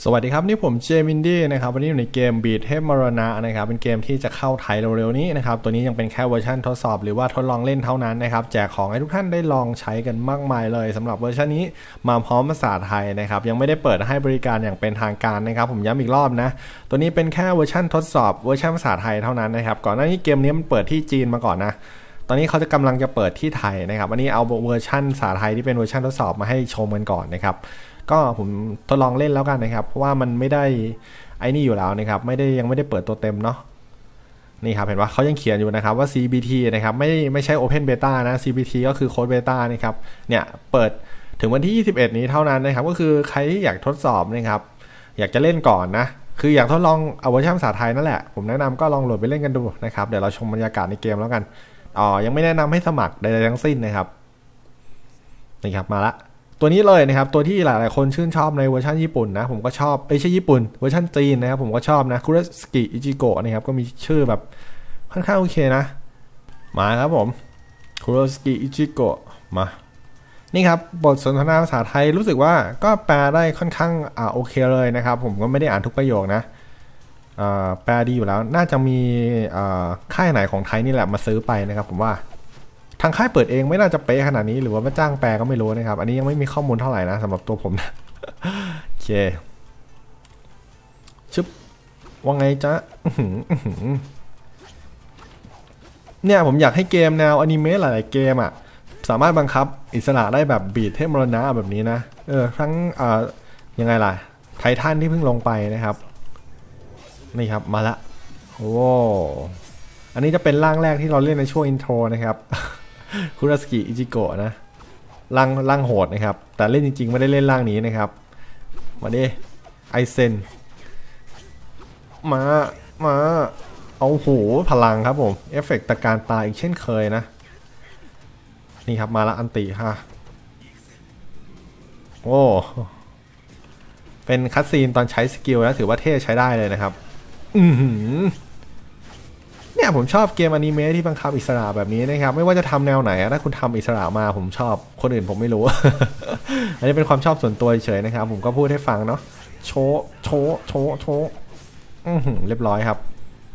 สวัสดีครับนี่ผมเจมินดี้นะครับวันนี้อยู่ในเกมบีทเทพมรณะนะครับเป็นเกมที่จะเข้าไทยเร็วๆนี้นะครับตัวนี้ยังเป็นแค่เวอร์ชันทดสอบหรือว่าทดลองเล่นเท่านั้นนะครับแจกของให้ทุกท่านได้ลองใช้กันมากมายเลยสำหรับเวอร์ชันนี้มาพร้อมภาษาไทยนะครับยังไม่ได้เปิดให้บริการอย่างเป็นทางการนะครับผมย้ำอีกรอบนะตัวนี้เป็นแค่เวอร์ชันทดสอบเวอร์ชันภาษาไทยเท่านั้นนะครับก่อนหน้านี้เกมนี้มันเปิดที่จีนมาก่อนนะตอนนี้เขาจะกำลังจะเปิดที่ไทยนะครับอันนี้เอาเวอร์ชันภาษาไทยที่เป็นเวอร์ชันทดสอบมาให้ชมกันก่อนนะครับก็ผมทดลองเล่นแล้วกันนะครับเพราะว่ามันไม่ได้ไอ้นี่อยู่แล้วนะครับยังไม่ได้เปิดตัวเต็มเนาะนี่ครับเห็นว่าเขายังเขียนอยู่นะครับว่า CBT นะครับไม่ใช่ Open Beta นะ CBT ก็คือโค้ด Beta นะครับเนี่ยเปิดถึงวันที่21นี้เท่านั้นนะครับก็คือใครที่อยากทดสอบนะครับอยากจะเล่นก่อนนะคืออยากทดลองเอาเวอร์ชันภาษาไทยนั่นแหละผมแนะนำก็ลองโหลดไปเล่นกันดูนะครับเดี๋ยวเราชมบรรยากาศในเกมแล้วกันยังไม่แนะนำให้สมัครใดๆทั้งสิ้นนะครับนี่ครับมาละตัวนี้เลยนะครับตัวที่หลายๆคนชื่นชอบในเวอร์ชันญี่ปุ่นนะผมก็ชอบไม่ใช่ญี่ปุ่นเวอร์ชันจีนนะครับผมก็ชอบนะคุระสกิอิจิโกะนะครับก็มีชื่อแบบค่อนข้างโอเคนะมาครับผมคุระสกิอิจิโกะมานี่ครับบทสนทนาภาษาไทยรู้สึกว่าก็แปลได้ค่อนข้างโอเคเลยนะครับผมก็ไม่ได้อ่านทุกประโยคนะแปลดีอยู่แล้วน่าจะมีค่ายไหนของไทยนี่แหละมาซื้อไปนะครับผมว่าทางค่ายเปิดเองไม่น่าจะเป๊ะขนาดนี้หรือว่ามาจ้างแปลก็ไม่รู้นะครับอันนี้ยังไม่มีข้อมูลเท่าไหร่นะสำหรับตัวผมนะโอเคชึบว่าไงจ๊ะเนี่ยผมอยากให้เกมแนวอนิเมะหลายๆเกมอ่ะสามารถบังคับอิสระได้แบบบีทเทพมรณะแบบนี้นะทั้งยังไงล่ะไททันที่เพิ่งลงไปนะครับนี่ครับมาละโอ้อันนี้จะเป็นร่างแรกที่เราเล่นในช่วงอินโทรนะครับคุราสกิอิจิโกะนะร่างโหดนะครับแต่เล่นจริงๆไม่ได้เล่นร่างนี้นะครับมาดิไอเซนมาเอาโหพลังครับผมเอฟเฟกต์ตะการตาอีกเช่นเคยนะนี่ครับมาละอันติค่ะโอ้เป็นคัตซีนตอนใช้สกิลนะถือว่าเท่ใช้ได้เลยนะครับเนี่ยผมชอบเกมอนิเมะที่บังคับอิสระแบบนี้นะครับไม่ว่าจะทำแนวไหนถ้าคุณทำอิสระมาผมชอบคนอื่นผมไม่รู้ อันนี้เป็นความชอบส่วนตัวเฉยนะครับผมก็พูดให้ฟังเนาะโชเรียบร้อยครับ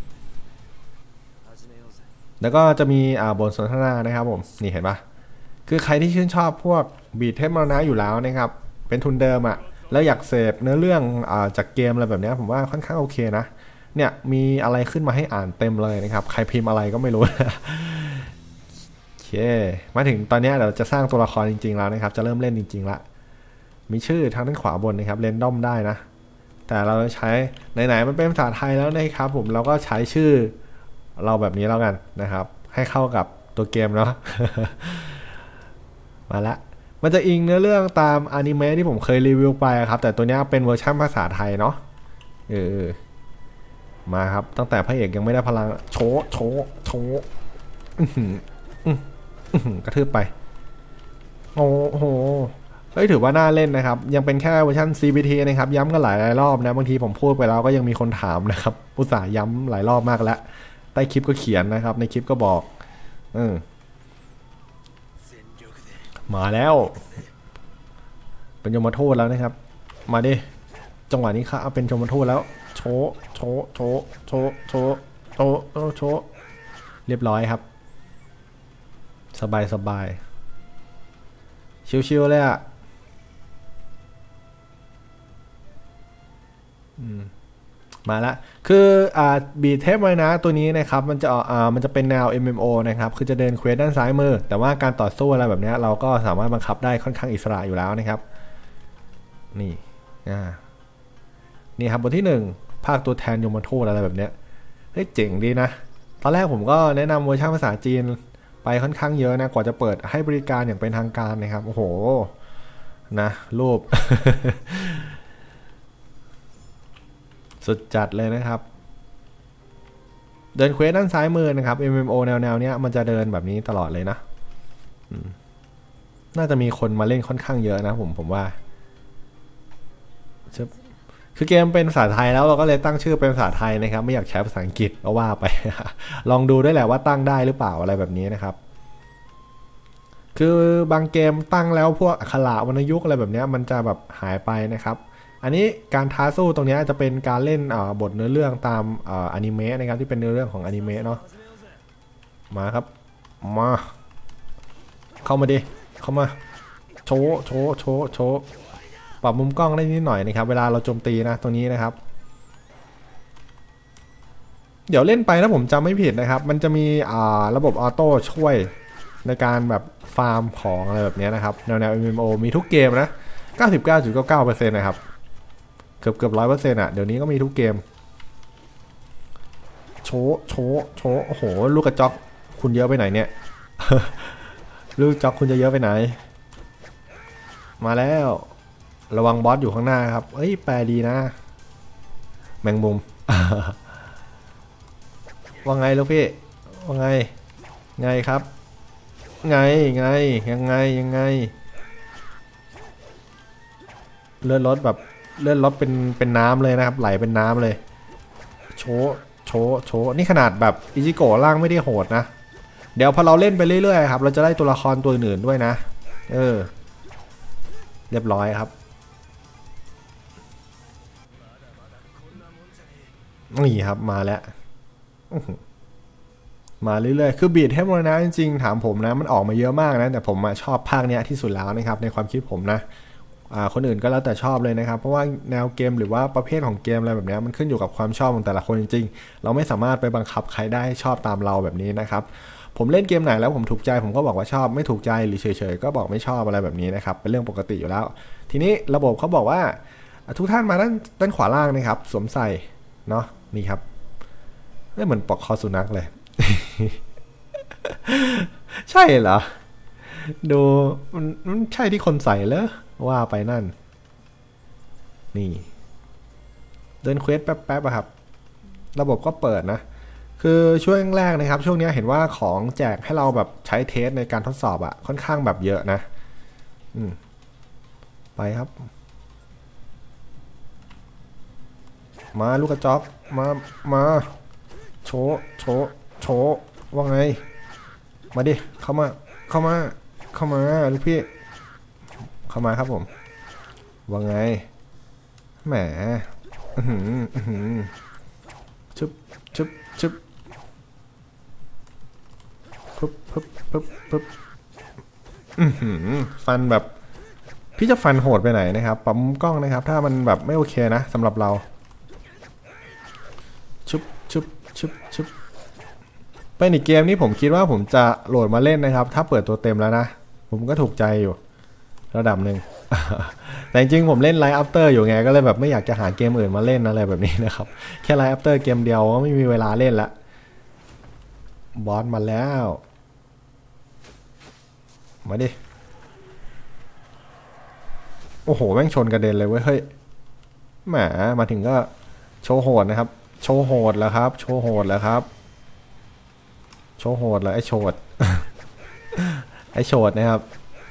แล้วก็จะมีบทสนทนานะครับผมนี่เห็นปะคือใครที่ชื่นชอบพวกบีทเทพมรณะอยู่แล้วนะครับเป็นทุนเดิมแล้วอยากเสพเนื้อเรื่องจากเกมอะไรแบบนี้ผมว่าค่อนข้างโอเคนะเนี่ยมีอะไรขึ้นมาให้อ่านเต็มเลยนะครับใครพิมพ์อะไรก็ไม่รู้ โอเคมาถึงตอนนี้เราจะสร้างตัวละครจริงๆแล้วนะครับจะเริ่มเล่นจริงๆละมีชื่อทางด้านขวาบนนะครับเรนดอมได้นะแต่เราใช้ไหนๆมันเป็นภาษาไทยแล้วนะครับผมเราก็ใช้ชื่อเราแบบนี้แล้วกันนะครับให้เข้ากับตัวเกมเนาะ มาละมันจะอิงเนื้อเรื่องตามอนิเมะที่ผมเคยรีวิวไปครับแต่ตัวนี้เป็นเวอร์ชันภาษาไทยเนาะมาครับตั้งแต่พระเอกยังไม่ได้พลังโชกระทืบไปโอ้โหเฮ้ยถือว่าน่าเล่นนะครับยังเป็นแค่เวอร์ชัน CBT นะครับย้ำกันหลายรอบนะบางทีผมพูดไปแล้วก็ยังมีคนถามนะครับอุตส่าห์ย้ำหลายรอบมากแล้วใต้คลิปก็เขียนนะครับในคลิปก็บอกมาแล้วเป็นยมทูตแล้วนะครับมาดิจังหวะนี้ครับเป็นยมทูตแล้วโชเรียบร้อยครับสบายชิวๆเลยมาละคือบีเทปไว้นะตัวนี้นะครับมันจะเป็นแนว MMO นะครับคือจะเดินเควสด้านซ้ายมือแต่ว่าการต่อสู้อะไรแบบนี้เราก็สามารถบังคับได้ค่อนข้างอิสระอยู่แล้วนะครับนี่ครับบทที่1ภาคตัวแทนยมทูตอะไรแบบนี้เฮ้ยเจ๋งดีนะตอนแรกผมก็แนะนำเวอร์ชันภาษาจีนไปค่อนข้างเยอะนะกว่าจะเปิดให้บริการอย่างเป็นทางการนะครับโอ้โหนะรูป สุดจัดเลยนะครับเดินเควสด้านซ้ายมือนะครับ MMO แนวเนี้ยมันจะเดินแบบนี้ตลอดเลยนะน่าจะมีคนมาเล่นค่อนข้างเยอะนะผมว่าคือเกมเป็นภาษาไทยแล้วเราก็เลยตั้งชื่อเป็นภาษาไทยนะครับไม่อยากใช้ภาษาอังกฤษก็ว่าไป ลองดูด้วยแหละว่าตั้งได้หรือเปล่าอะไรแบบนี้นะครับคือบางเกมตั้งแล้วพวกอักขระวรรณยุกต์อะไรแบบนี้มันจะแบบหายไปนะครับอันนี้การท้าสู้ตรงนี้จะเป็นการเล่นบทเนื้อเรื่องตามอนิเมะนะครับที่เป็นเนื้อเรื่องของอนิเมะเนาะมาครับมาเข้ามาดิเข้ามาโชว์ปรับมุมกล้องได้นิดหน่อยนะครับเวลาเราโจมตีนะตรงนี้นะครับเดี๋ยวเล่นไปถ้าผมจำไม่ผิดนะครับมันจะมีระบบออโต้ช่วยในการแบบฟาร์มของอะไรแบบนี้นะครับแนว MMO มีทุกเกมนะ 99.99% นะครับเกือบ 100% อ่ะเดี๋ยวนี้ก็มีทุกเกมโชว์โอ้โหลูกกระจอกคุณเยอะไปไหนเนี่ย ลูกจอกคุณจะเยอะไปไหนมาแล้วระวังบอสอยู่ข้างหน้าครับเอ้ยแปลดีนะแมงมุม ว่าไงลูกพี่ว่าไงครับไงยังไงเลื่อนรถแบบเลื่อนรถเป็นน้ำเลยนะครับไหลเป็นน้ำเลยโชว์นี่ขนาดแบบอิจิโกะล่างไม่ได้โหดนะเดี๋ยวพอเราเล่นไปเรื่อยๆครับเราจะได้ตัวละครตัวอื่นด้วยนะเรียบร้อยครับนี่ครับมาแล้วมาเรื่อยๆคือบีทให้มรณะจริงๆถามผมนะมันออกมาเยอะมากนะแต่ผมชอบภาคเนี้ยที่สุดแล้วนะครับในความคิดผมนะคนอื่นก็แล้วแต่ชอบเลยนะครับเพราะว่าแนวเกมหรือว่าประเภทของเกมอะไรแบบนี้มันขึ้นอยู่กับความชอบของแต่ละคนจริงๆเราไม่สามารถไปบังคับใครได้ชอบตามเราแบบนี้นะครับผมเล่นเกมไหนแล้วผมถูกใจผมก็บอกว่าชอบไม่ถูกใจหรือเฉยๆก็บอกไม่ชอบอะไรแบบนี้นะครับเป็นเรื่องปกติอยู่แล้วทีนี้ระบบเขาบอกว่าทุกท่านมาด้านขวาล่างนะครับสวมใส่เนาะนี่ครับไม่เหมือนปลอกคอสุนัขเลย ใช่เหรอดูมันใช่ที่คนใส่เหรอว่าไปนั่นนี่เดินเควสแป๊บๆครับระบบก็เปิดนะคือช่วงแรกนะครับช่วงนี้เห็นว่าของแจกให้เราแบบใช้เทสในการทดสอบอะค่อนข้างแบบเยอะนะไปครับมาลูกกระจอกมาโชว์ว่าไงมาดิเข้ามาลูกพี่เข้ามาครับผมว่าไงแหมชึบปึ๊บฟันแบบพี่จะฟันโหดไปไหนนะครับปั๊มกล้องนะครับถ้ามันแบบไม่โอเคนะสำหรับเราชึบเป็นอีกเกมนี้ผมคิดว่าผมจะโหลดมาเล่นนะครับถ้าเปิดตัวเต็มแล้วนะผมก็ถูกใจอยู่ระดับหนึ่ง แต่จริงๆผมเล่นไลฟ์อัปเตอร์อยู่ไงก็เลยแบบไม่อยากจะหาเกมอื่นมาเล่นอะไรแบบนี้นะครับแค่ไลฟ์อัปเตอร์เกมเดียวก็ไม่มีเวลาเล่นละบอสมาแล้วมาดิโอ้โหแม่งชนกระเด็นเลยเว้ยเฮ้ยแหมมาถึงก็โชว์โหดนะครับโชว์โหดแล้วครับไอ้โชด ไอ้โชดนะครับ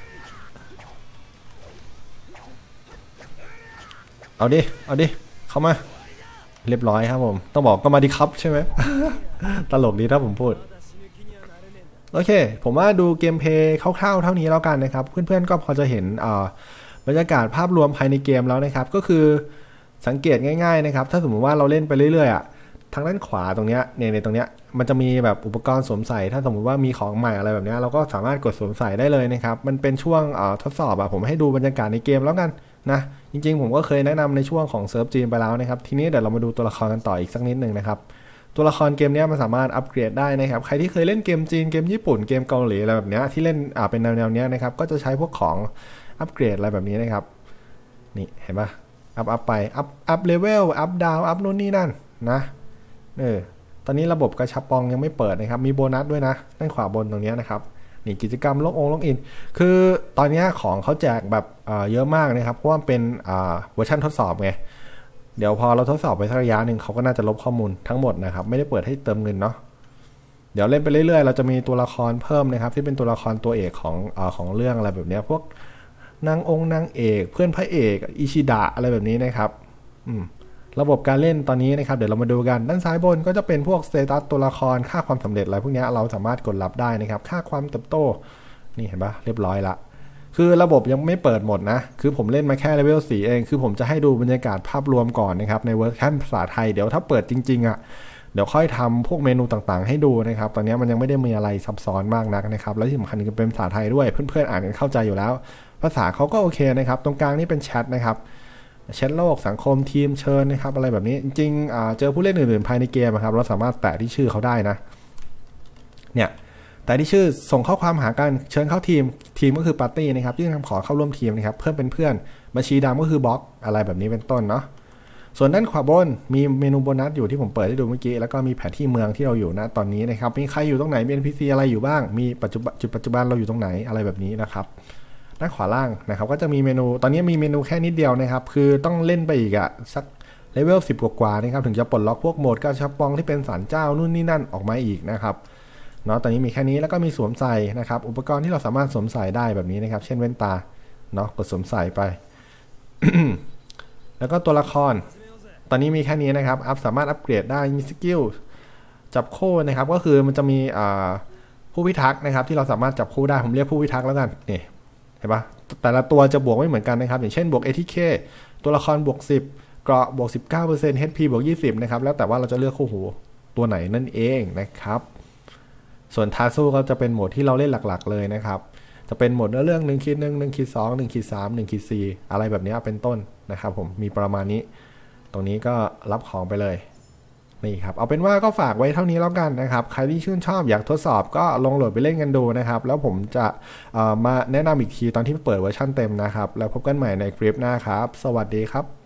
เอาดิเข้ามาเรียบร้อยครับผมต้องบอกก็มาดิครับใช่ไหม ตลกดีถ้าผมพูดโอเคผมว่าดูเกมเพลย์คร่าวๆเท่านี้แล้วกันนะครับเพื่อนๆก็พอจะเห็นบรรยากาศภาพรวมภายในเกมแล้วนะครับก็คือสังเกตง่ายๆนะครับถ้าสมมติว่าเราเล่นไปเรื่อยๆทางด้านขวาตรงเนี้ยในตรงเนี้ยมันจะมีแบบอุปกรณ์สวมใส่ถ้าสมมติว่ามีของใหม่อะไรแบบนี้เราก็สามารถกดสวมใส่ได้เลยนะครับมันเป็นช่วงทดสอบผมให้ดูบรรยากาศในเกมแล้วกันนะจริงๆผมก็เคยแนะนำในช่วงของเซิร์ฟจีนไปแล้วนะครับทีนี้เดี๋ยวเรามาดูตัวละครกันต่ออีกสักนิดนึงนะครับตัวละครเกมนี้มันสามารถอัปเกรดได้นะครับใครที่เคยเล่นเกมจีนเกมญี่ปุ่นเกมเกาหลีอะไรแบบนี้ที่เล่นเป็นแนวๆนี้นะครับก็จะใช้พวกของอัปเกรดอะไรแบบนี้นะครับนี่เห็นปะอัพไปอัพเลเวลอัพดาวอัพนู่นนี่นั่นนะตอนนี้ระบบกระชับปองยังไม่เปิดนะครับมีโบนัสด้วยนะด้านขวาบนตรงนี้นะครับนี่กิจกรรมล็อกอินคือตอนนี้ของเขาแจกแบบเยอะมากนะครับเพราะว่าเป็นเวอร์ชันทดสอบไงเดี๋ยวพอเราทดสอบไปสักระยะหนึ่งเขาก็น่าจะลบข้อมูลทั้งหมดนะครับไม่ได้เปิดให้เติมเงินเนาะเดี๋ยวเล่นไปเรื่อยๆเราจะมีตัวละครเพิ่มนะครับที่เป็นตัวละครตัวเอกของเรื่องอะไรแบบนี้พวกนางเอกเพื่อนพระเอกอิชิดะอะไรแบบนี้นะครับระบบการเล่นตอนนี้นะครับเดี๋ยวเรามาดูกันด้านซ้ายบนก็จะเป็นพวกสเตตัสตัวละครค่าความสำเร็จอะไรพวกนี้เราสามารถกดรับได้นะครับค่าความเติบโตนี่เห็นปะเรียบร้อยละคือระบบยังไม่เปิดหมดนะคือผมเล่นมาแค่เลเวล4เองคือผมจะให้ดูบรรยากาศภาพรวมก่อนนะครับในเวอร์ชันภาษาไทยเดี๋ยวถ้าเปิดจริงๆอ่ะเดี๋ยวค่อยทำพวกเมนูต่างๆให้ดูนะครับตอนนี้มันยังไม่ได้มีอะไรซับซ้อนมากนักนะครับแล้วที่สำคัญคือเป็นภาษาไทยด้วยเพื่อนๆอ่านกันเข้าใจอยู่แล้วภาษาเขาก็โอเคนะครับตรงกลางนี่เป็นแชทนะครับแชทโลกสังคมทีมเชิญนะครับอะไรแบบนี้จริงๆเจอผู้เล่นอื่นๆภายในเกมครับเราสามารถแตะที่ชื่อเขาได้นะเนี่ยแต่ที่ชื่อส่งข้อความหากันเชิญเข้าทีมก็คือปาร์ตี้นะครับยื่นคำขอเข้าร่วมทีมนะครับเพิ่มเป็นเพื่อนบัญชีดำก็คือบล็อกอะไรแบบนี้เป็นต้นเนาะส่วนด้านขวาบนมีเมนูโบนัสอยู่ที่ผมเปิดให้ดูเมื่อกี้แล้วก็มีแผนที่เมืองที่เราอยู่นะตอนนี้นะครับมีใครอยู่ตรงไหนมี NPC อะไรอยู่บ้างมีจุดปัจจุบันเราอยู่ตรงไหนอะไรแบบนี้นะครับด้านขวาล่างนะครับก็จะมีเมนูตอนนี้มีเมนูแค่นิดเดียวนะครับคือต้องเล่นไปอีกอะสักเลเวล10กว่านะครับถึงจะปลดล็อกพวกโหมดกาชาปองที่เป็นศาลเจ้านู่นนี่นั่นออกมาอีกนะครับเนาะตอนนี้มีแค่นี้แล้วก็มีสวมใส่นะครับอุปกรณ์ที่เราสามารถสวมใส่ได้แบบนี้นะครับเช่นแว่นตาเนาะกดสวมใส่ไป แล้วก็ตัวละครตอนนี้มีแค่นี้นะครับสามารถอัปเกรดได้มีสกิลจับคู่นะครับก็คือมันจะมีผู้พิทักษ์นะครับที่เราสามารถจับคู่ได้ผมเรียกผู้พิทักษ์แล้วกันนี่เห็นปะแต่ละตัวจะบวกไม่เหมือนกันนะครับอย่างเช่นบวก ATK ตัวละครบวก10เกราะบวก 19% HP บวก 20นะครับแล้วแต่ว่าเราจะเลือกคู่หูตัวไหนนั่นเองนะครับส่วนทาสู้ก็จะเป็นโหมดที่เราเล่นหลักๆเลยนะครับจะเป็นโหมดเรื่อง1 ขีด 1 1 ขีด 2 1 ขีด 3 1 ขีด 4อะไรแบบนี้เป็นต้นนะครับผมมีประมาณนี้ตรงนี้ก็รับของไปเลยนี่ครับเอาเป็นว่าก็ฝากไว้เท่านี้แล้วกันนะครับใครที่ชื่นชอบอยากทดสอบก็ลองโหลดไปเล่นกันดูนะครับแล้วผมจะมาแนะนำอีกทีตอนที่เปิดเวอร์ชันเต็มนะครับแล้วพบกันใหม่ในคลิปหน้าครับสวัสดีครับ